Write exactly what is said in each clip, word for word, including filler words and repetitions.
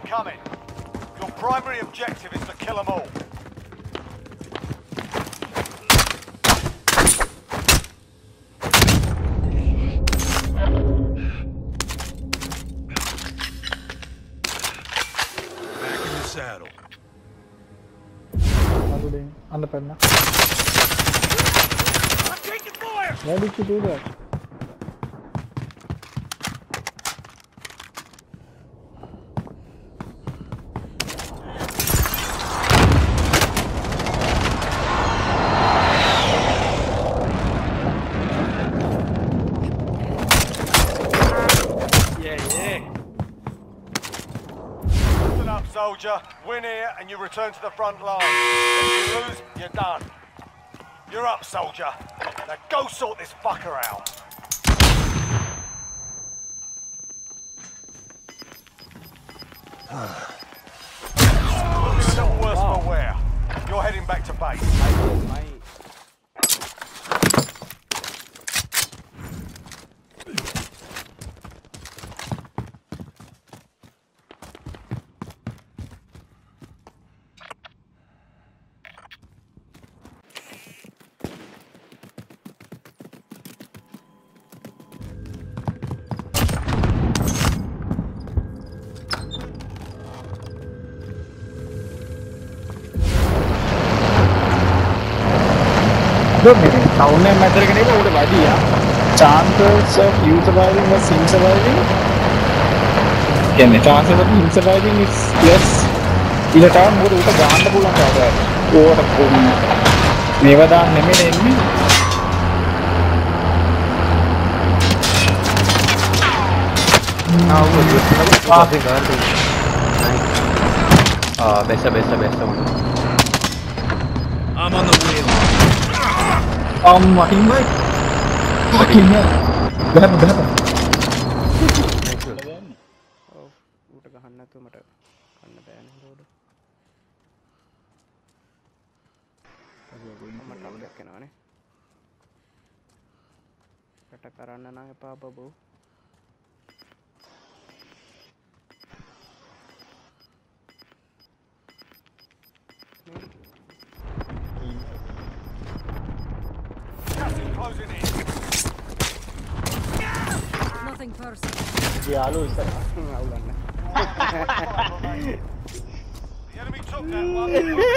incoming. Your primary objective is to kill them all. Back in the saddle. On the pen. I'm taking fire! Why did you do that? Soldier, win here and you return to the front line. If you lose, you're done. You're up, soldier. Now go sort this fucker out. Looking a little worse for wear. You're heading back to base. Town name matter ke nahi ude wadiya chances of you surviving versus him surviving කියන්නේ chances of him surviving is less ila town මොකද උට ගන්න පුළුවන් කාටද ඕකට මේව දාන්න නෙමෙයි එන්නේ ආ ඔය පාසින් ගන්න ආ බෙස්ස බෙස්ස බෙස්ස I'm on the wheel. Um, fucking right. Fucking hell. Berapa, berapa? Oh, udah gahana tuh mata. Karena bayarnya udah. Mata udah kena nih. Kata karena nang apa apa bu? Closing in. Nothing personal. Yeah, hello, sir. The enemy took that one.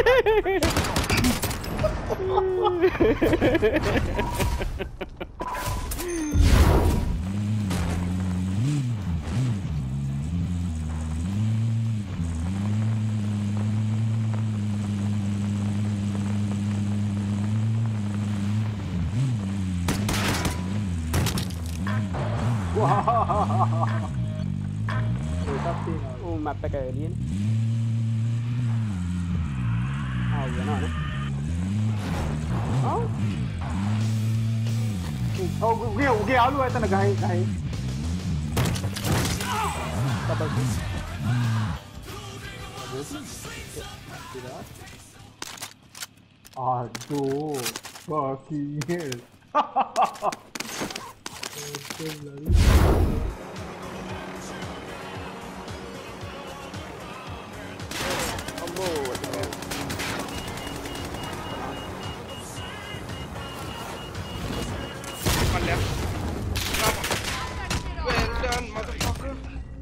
Oh, map pack alien. Oh, you know, oh. Oh, gue gue alu itu nak gai gai. Apa sih? Aduh, fucking hell. Well done, motherfucker.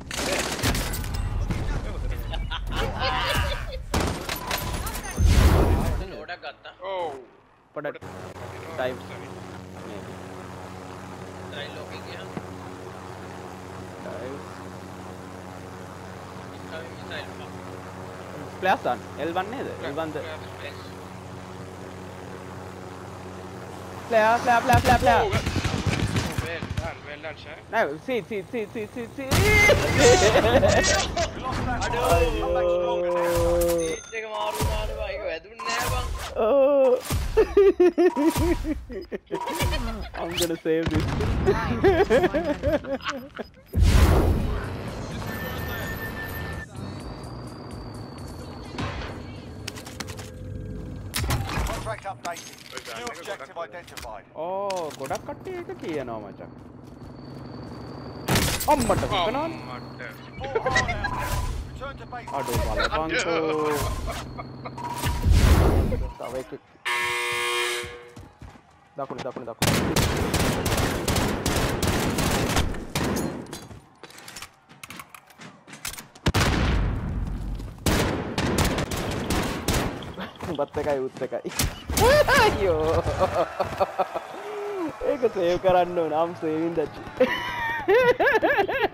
Oh, pada dive. Splash on L one නේද? L one the Player, player, player, player, player. Well done, well done, sir. No, see, see, see, see, see, see. Oh. I'm gonna save this. Contract updated. New objective identified. Oh, ගොඩක් කට්ටිය එක කියනවා මචං. අම්මට කනවනේ. Return to base. අඩෝ බලපන්කෝ තව එක දකුණ දකුණ දකුණ උඹත් එකයි උත් එකයි අයියෝ ඒක සේව් කරන්න ඕන නම් සේවින් දැච්චි